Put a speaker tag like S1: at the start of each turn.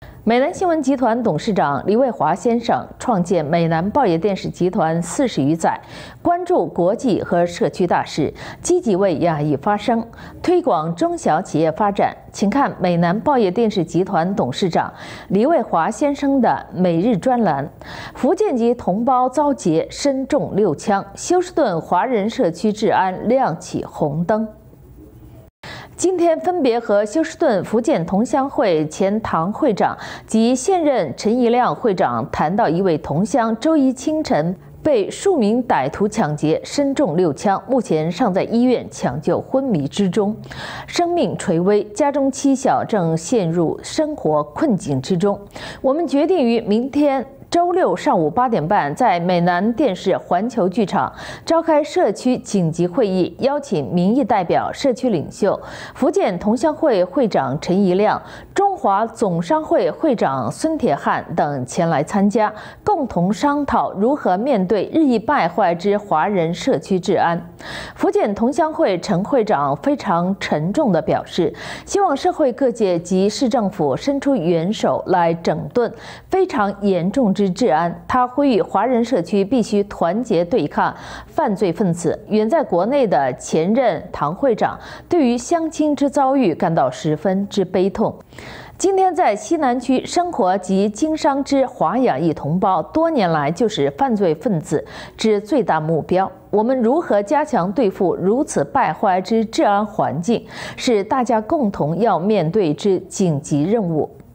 S1: 美南新闻集团董事长黎卫华先生创建美南报业电视集团40余载，关注国际和社区大事，积极为亚裔发声，推广中小企业发展。请看美南报业电视集团董事长黎卫华先生的每日专栏：福建籍同胞遭劫，身中6枪，休斯顿华人社区治安亮起红灯。 今天分别和休斯顿福建同乡会前唐会长及现任陈怡亮会长谈到一位同乡周一清晨被数名歹徒抢劫，身中6枪，目前尚在医院抢救昏迷之中，生命垂危，家中妻小正陷入生活困境之中。我们决定于明天 周6上午8点半，在美南电视环球剧场召开社区紧急会议，邀请民意代表、社区领袖、福建同乡会会长陈怡亮、中华总商会会长孙铁汉等前来参加，共同商讨如何面对日益败坏之华人社区治安。福建同乡会陈会长非常沉重地表示，希望社会各界及市政府伸出援手来整顿非常严重 之治安，他呼吁华人社区必须团结对抗犯罪分子。远在国内的前任唐会长对于乡亲之遭遇感到十分之悲痛。今天在西南区生活及经商之华亚裔同胞，多年来就是犯罪分子之最大目标。我们如何加强对付如此败坏之治安环境，是大家共同要面对之紧急任务。